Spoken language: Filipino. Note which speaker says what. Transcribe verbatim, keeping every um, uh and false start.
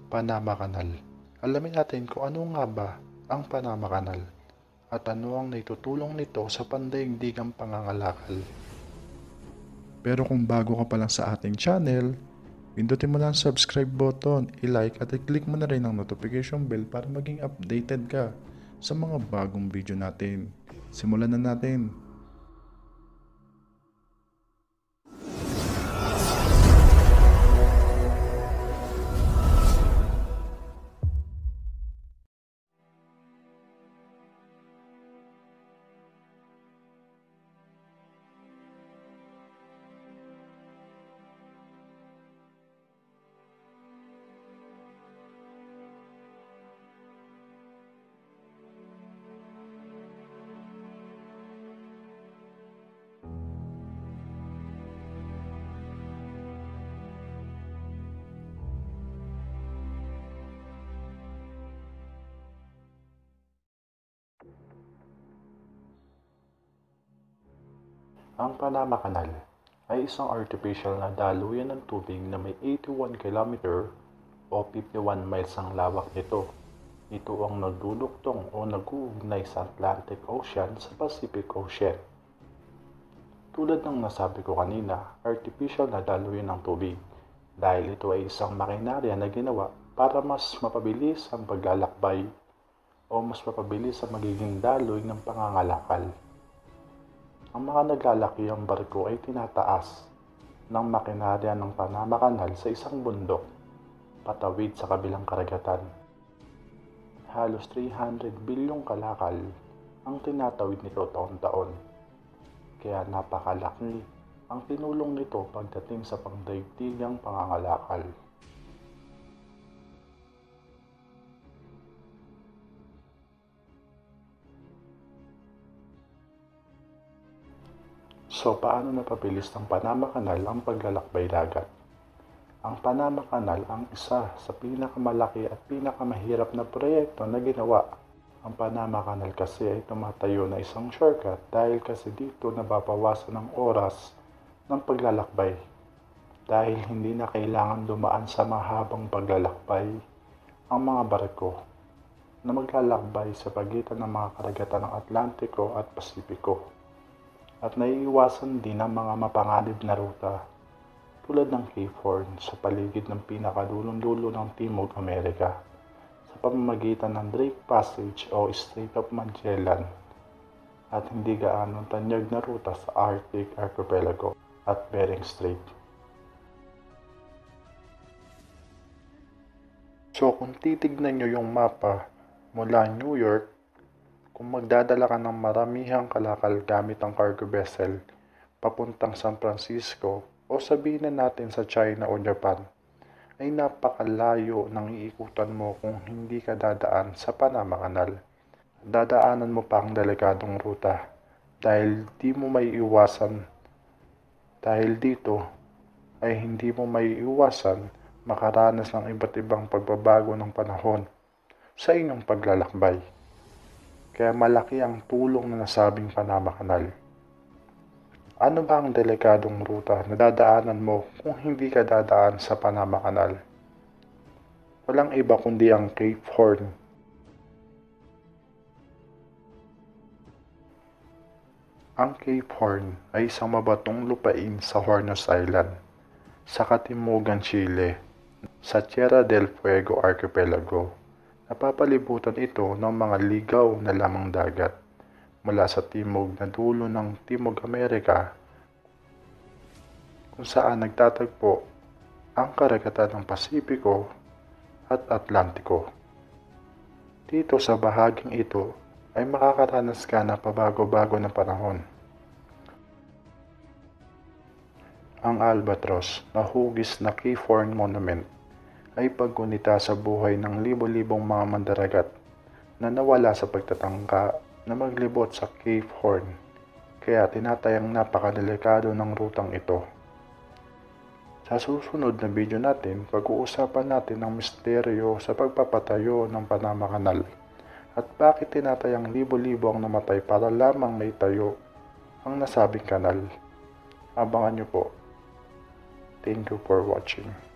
Speaker 1: Panama Canal. Alamin natin kung ano nga ba ang Panama Canal at ano ang naitutulong nito sa pandaigdigang pangangalakal. Pero kung bago ka pa lang sa ating channel, pindutin mo lang ang subscribe button, i-like at i-click mo na rin ang notification bell para maging updated ka sa mga bagong video natin. Simulan na natin! Ang Panama Canal ay isang artificial na daluyan ng tubig na may eighty-one kilometer o fifty-one miles ang lawak nito. Ito ang nagduduktong o nag-uugnay sa Atlantic Ocean sa Pacific Ocean. Tulad ng nasabi ko kanina, artificial na daluyan ng tubig dahil ito ay isang makinarya na ginawa para mas mapabilis ang paglalakbay o mas mapabilis ang magiging daloy ng pangangalakal. Ang mga naglalakihang barko ay tinataas ng makinarya ng Panama Canal sa isang bundok patawid sa kabilang karagatan. Halos three hundred bilyong kalakal ang tinatawid nito taon-taon. Kaya napakalaki ang tinulong nito pagdating sa pangdaigdigang pangangalakal. So, paano napabilis ng Panama Canal ang paglalakbay dagat? Ang Panama Canal ang isa sa pinakamalaki at pinakamahirap na proyekto na ginawa. Ang Panama Canal kasi ay tumatayo na isang shortcut dahil kasi dito nababawasan ang oras ng paglalakbay. Dahil hindi na kailangan dumaan sa mahabang paglalakbay ang mga barko na maglalakbay sa pagitan ng mga karagatan ng Atlantiko at Pasipiko. At naiiwasan din ang mga mapanganib na ruta tulad ng Cape Horn sa paligid ng pinakadulong-dulo ng Timog Amerika sa pamamagitan ng Drake Passage o Strait of Magellan at hindi gaanong tanyag na ruta sa Arctic Archipelago at Bering Strait. So kung titignan nyo yung mapa mula New York, kung magdadala ka ng maramihang kalakal gamit ang cargo vessel papuntang San Francisco o sabihin na natin sa China o Japan, ay napakalayo ng iikutan mo kung hindi ka dadaan sa Panama Canal. Dadaanan mo pa ang delikadong ruta dahil di mo may iwasan. Dahil dito ay hindi mo may iwasan makaranas ng iba't ibang pagbabago ng panahon sa inyong paglalakbay. Kaya malaki ang tulong na nasabing Panama Canal. Ano ba ang delikadong ruta na dadaanan mo kung hindi ka dadaan sa Panama Canal? Walang iba kundi ang Cape Horn. Ang Cape Horn ay isang mabatong lupain sa Hornos Island, sa katimugan Chile, sa Tierra del Fuego Archipelago. Napapalibutan ito ng mga ligaw na lamang dagat mula sa timog na dulo ng Timog Amerika kung saan nagtatagpo ang karagatan ng Pasipiko at Atlantiko. Dito sa bahaging ito ay makakaranas ka ng pabago-bago na panahon. Ang Albatross na hugis na Cape Horn Monument ay paggunita sa buhay ng libo-libong mga mandaragat na nawala sa pagtatangka na maglibot sa Cape Horn, kaya tinatayang napakadelikado ng rutang ito. Sa susunod na video natin, pag-uusapan natin ang misteryo sa pagpapatayo ng Panama Canal at bakit tinatayang libo-libo ang namatay para lamang may tayo ang nasabing kanal. Abangan nyo po. Thank you for watching.